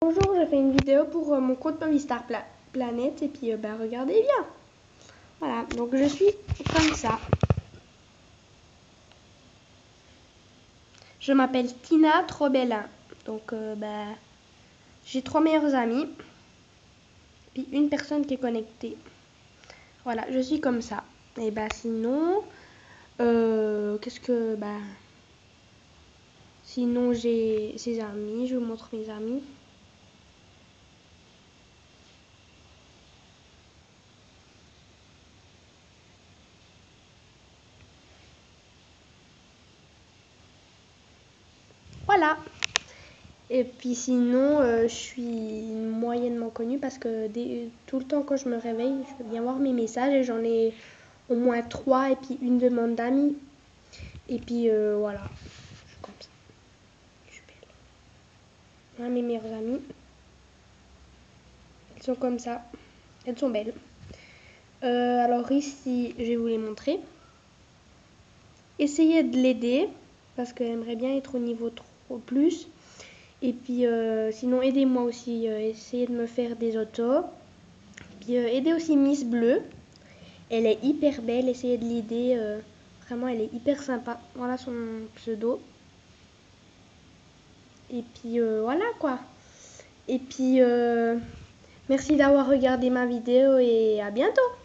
Bonjour, je fais une vidéo pour mon compte Movistar Planet et puis regardez bien. Voilà, donc je suis comme ça. Je m'appelle Tina Trobellin. Donc j'ai 3 meilleurs amis. Puis une personne qui est connectée. Voilà, je suis comme ça. Et sinon, qu'est-ce que sinon j'ai ses amis, je vous montre mes amis. Voilà. Et puis sinon, je suis moyennement connue parce que tout le temps quand je me réveille, je viens voir mes messages et j'en ai au moins 3 et puis une demande d'amis. Et puis voilà, je suis comme ça. Je suis belle. Voilà mes meilleures amies. Elles sont comme ça. Elles sont belles. Alors ici, je vais vous les montrer. Essayez de l'aider parce qu'elle aimerait bien être au niveau 3 plus. Et puis sinon, aidez-moi aussi. Essayez de me faire des autos. Puis aidez aussi Miss Bleu. Elle est hyper belle. Essayez de l'aider. Vraiment, elle est hyper sympa. Voilà son pseudo. Et puis voilà quoi. Et puis merci d'avoir regardé ma vidéo et à bientôt.